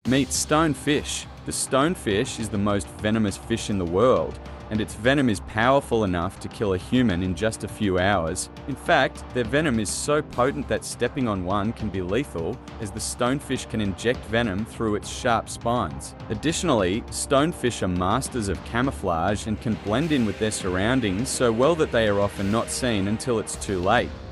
Meet stonefish. The stonefish is the most venomous fish in the world, and its venom is powerful enough to kill a human in just a few hours. In fact, their venom is so potent that stepping on one can be lethal, as the stonefish can inject venom through its sharp spines. Additionally, stonefish are masters of camouflage and can blend in with their surroundings so well that they are often not seen until it's too late.